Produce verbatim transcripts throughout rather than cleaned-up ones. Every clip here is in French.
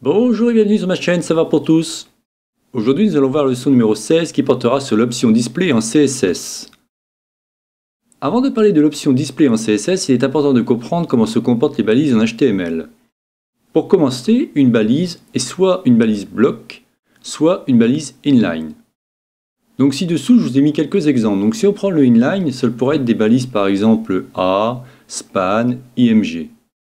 Bonjour et bienvenue sur ma chaîne Ça va pour tous. Aujourd'hui nous allons voir la leçon numéro seize qui portera sur l'option display en C S S. Avant de parler de l'option display en C S S, il est important de comprendre comment se comportent les balises en H T M L. Pour commencer, une balise est soit une balise bloc, soit une balise inline. Donc ci-dessous je vous ai mis quelques exemples. Donc si on prend le inline, ça pourrait être des balises par exemple A, span, I M G.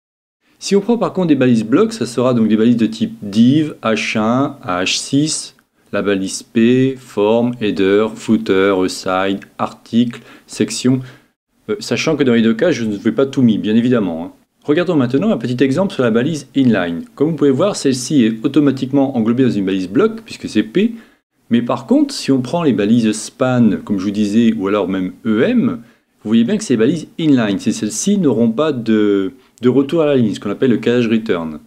Si on prend par contre des balises blocs, ça sera donc des balises de type div, H un à H six, la balise P, form, header, footer, aside, article, section, euh, sachant que dans les deux cas, je ne vais pas tout mis, bien évidemment. Hein. Regardons maintenant un petit exemple sur la balise inline. Comme vous pouvez voir, celle-ci est automatiquement englobée dans une balise bloc, puisque c'est P, mais par contre, si on prend les balises span, comme je vous disais, ou alors même E M, vous voyez bien que ces balises inline, celles-ci n'auront pas de... de retour à la ligne, ce qu'on appelle le calage return.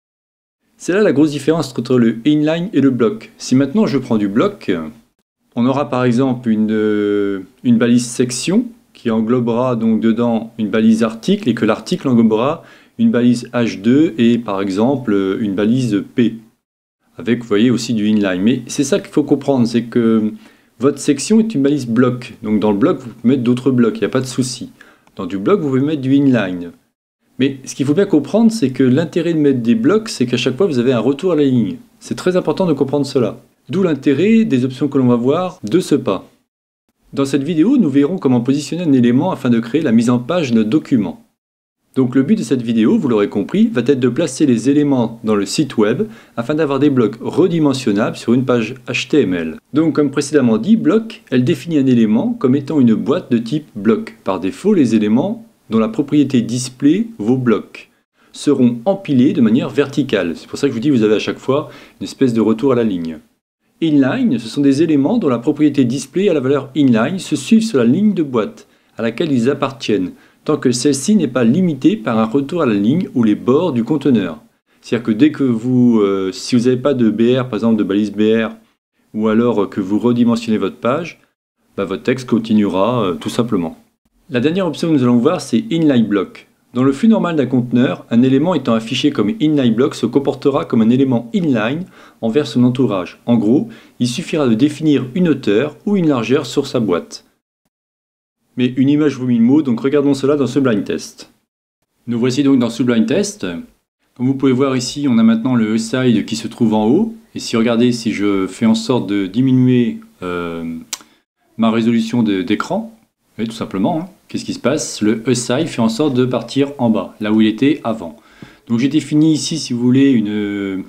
C'est là la grosse différence entre le inline et le bloc. Si maintenant je prends du bloc, on aura par exemple une, une balise section qui englobera donc dedans une balise article et que l'article englobera une balise H deux et par exemple une balise P. Avec, vous voyez, aussi du inline. Mais c'est ça qu'il faut comprendre, c'est que votre section est une balise bloc. Donc dans le bloc, vous pouvez mettre d'autres blocs, il n'y a pas de souci. Dans du bloc, vous pouvez mettre du inline. Mais ce qu'il faut bien comprendre, c'est que l'intérêt de mettre des blocs, c'est qu'à chaque fois, vous avez un retour à la ligne. C'est très important de comprendre cela. D'où l'intérêt des options que l'on va voir de ce pas. Dans cette vidéo, nous verrons comment positionner un élément afin de créer la mise en page de notre document. Donc le but de cette vidéo, vous l'aurez compris, va être de placer les éléments dans le site web afin d'avoir des blocs redimensionnables sur une page H T M L. Donc comme précédemment dit, bloc, elle définit un élément comme étant une boîte de type bloc. Par défaut, les éléments dont la propriété display vos blocs seront empilés de manière verticale. C'est pour ça que je vous dis que vous avez à chaque fois une espèce de retour à la ligne. Inline, ce sont des éléments dont la propriété display à la valeur inline se suivent sur la ligne de boîte à laquelle ils appartiennent, tant que celle-ci n'est pas limitée par un retour à la ligne ou les bords du conteneur. C'est-à-dire que dès que vous, euh, si vous n'avez pas de B R, par exemple de balise B R, ou alors que vous redimensionnez votre page, bah, votre texte continuera euh, tout simplement. La dernière option que nous allons voir, c'est inline block. Dans le flux normal d'un conteneur, un élément étant affiché comme inline block se comportera comme un élément inline envers son entourage. En gros, il suffira de définir une hauteur ou une largeur sur sa boîte. Mais une image vaut mille mots, donc regardons cela dans ce blind test. Nous voici donc dans ce blind test. Comme vous pouvez voir ici, on a maintenant le aside qui se trouve en haut. Et si regardez, si je fais en sorte de diminuer euh, ma résolution d'écran, tout simplement, hein. Qu'est-ce qui se passe? Le aside fait en sorte de partir en bas, là où il était avant. Donc j'ai défini ici, si vous voulez, une,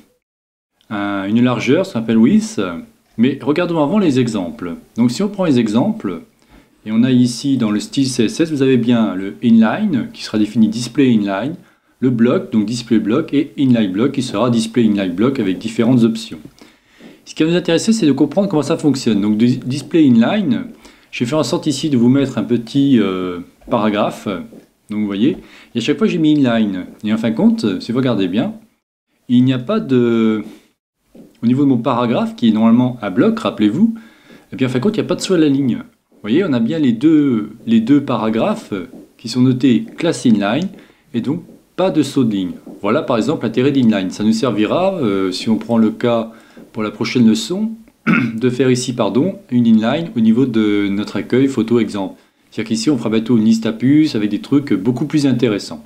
un, une largeur, ça s'appelle width. Mais regardons avant les exemples. Donc si on prend les exemples, et on a ici dans le style C S S, vous avez bien le inline, qui sera défini display inline, le bloc, donc display block, et inline block, qui sera display inline block avec différentes options. Ce qui va nous intéresser, c'est de comprendre comment ça fonctionne. Donc display inline, je vais faire en sorte ici de vous mettre un petit euh, paragraphe, donc vous voyez, et à chaque fois j'ai mis inline. Et en fin de compte, si vous regardez bien, il n'y a pas de... Au niveau de mon paragraphe, qui est normalement un bloc, rappelez-vous, et bien en fin de compte, il n'y a pas de saut à la ligne. Vous voyez, on a bien les deux, les deux paragraphes qui sont notés class inline, et donc pas de saut de ligne. Voilà par exemple l'intérêt d'inline. Ça nous servira, euh, si on prend le cas pour la prochaine leçon, de faire ici pardon, une inline au niveau de notre accueil photo exemple. C'est-à-dire qu'ici on fera bientôt une liste à puces avec des trucs beaucoup plus intéressants.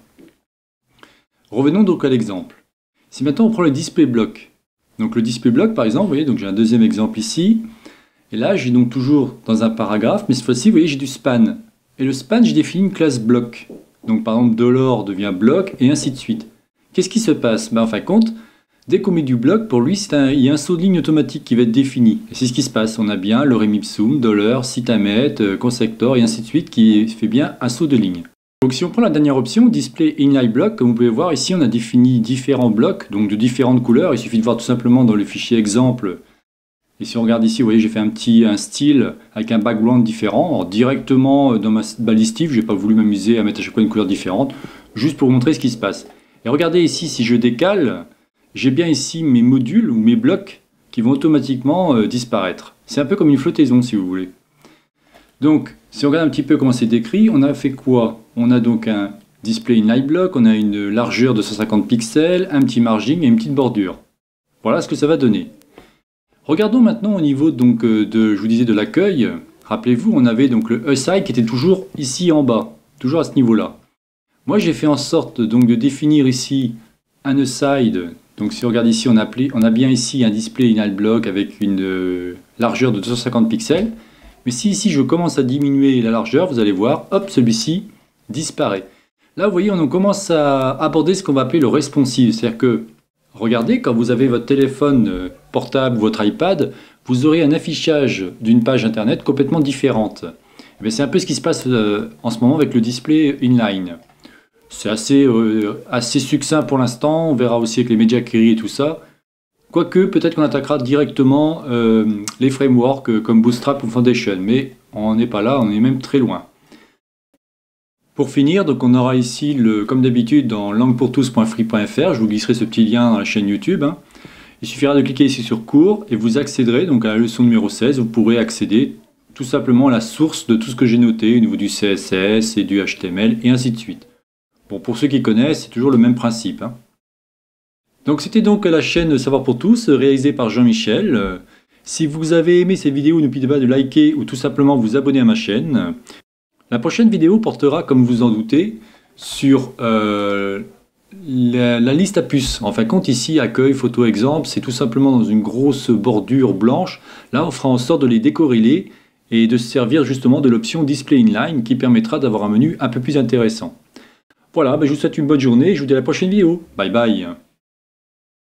Revenons donc à l'exemple. Si maintenant on prend le display block. Donc le display block par exemple, vous voyez, donc j'ai un deuxième exemple ici. Et là j'ai donc toujours dans un paragraphe, mais cette fois-ci vous voyez j'ai du span. Et le span j'ai défini une classe block. Donc par exemple $dollar devient bloc et ainsi de suite. Qu'est-ce qui se passe? Ben, en fin de compte, dès qu'on met du bloc, pour lui, un, il y a un saut de ligne automatique qui va être défini. Et c'est ce qui se passe. On a bien lorem ipsum, dollar, citamet, constructor et ainsi de suite qui fait bien un saut de ligne. Donc si on prend la dernière option, display inline block, comme vous pouvez voir ici, on a défini différents blocs, donc de différentes couleurs. Il suffit de voir tout simplement dans le fichier exemple. Et si on regarde ici, vous voyez, j'ai fait un petit un style avec un background différent. Alors, directement dans ma balise Steve, je n'ai pas voulu m'amuser à mettre à chaque fois une couleur différente, juste pour vous montrer ce qui se passe. Et regardez ici, si je décale, j'ai bien ici mes modules ou mes blocs qui vont automatiquement euh, disparaître. C'est un peu comme une flottaison si vous voulez. Donc, si on regarde un petit peu comment c'est décrit, on a fait quoi? On a donc un display inline block, on a une largeur de cent cinquante pixels, un petit margin et une petite bordure. Voilà ce que ça va donner. Regardons maintenant au niveau donc, de, je vous disais, de l'accueil. Rappelez-vous, on avait donc le aside qui était toujours ici en bas, toujours à ce niveau-là. Moi, j'ai fait en sorte donc de définir ici un aside. Donc si on regarde ici, on a, appelé, on a bien ici un display inline block avec une euh, largeur de deux cent cinquante pixels. Mais si ici je commence à diminuer la largeur, vous allez voir, hop, celui-ci disparaît. Là, vous voyez, on commence à aborder ce qu'on va appeler le responsive. C'est-à-dire que, regardez, quand vous avez votre téléphone portable ou votre iPad, vous aurez un affichage d'une page internet complètement différente. C'est un peu ce qui se passe euh, en ce moment avec le display inline. C'est assez, euh, assez succinct pour l'instant, on verra aussi avec les Media Query et tout ça. Quoique, peut-être qu'on attaquera directement euh, les frameworks euh, comme Bootstrap ou Foundation, mais on n'est pas là, on est même très loin. Pour finir, donc on aura ici, le, comme d'habitude, dans langue pour tous point free point f r, je vous glisserai ce petit lien dans la chaîne YouTube. Hein. Il suffira de cliquer ici sur cours et vous accéderez donc à la leçon numéro seize, vous pourrez accéder tout simplement à la source de tout ce que j'ai noté au niveau du C S S et du H T M L et ainsi de suite. Bon, pour ceux qui connaissent, c'est toujours le même principe. Hein. Donc c'était donc la chaîne Savoir pour tous, réalisée par Jean-Michel. Euh, si vous avez aimé cette vidéo, n'oubliez pas de liker ou tout simplement vous abonner à ma chaîne. La prochaine vidéo portera, comme vous en doutez, sur euh, la, la liste à puces. En fin de compte, ici, accueil, photo, exemple, c'est tout simplement dans une grosse bordure blanche. Là, on fera en sorte de les décorréler et de se servir justement de l'option Display Inline qui permettra d'avoir un menu un peu plus intéressant. Voilà, ben je vous souhaite une bonne journée et je vous dis à la prochaine vidéo. Bye bye.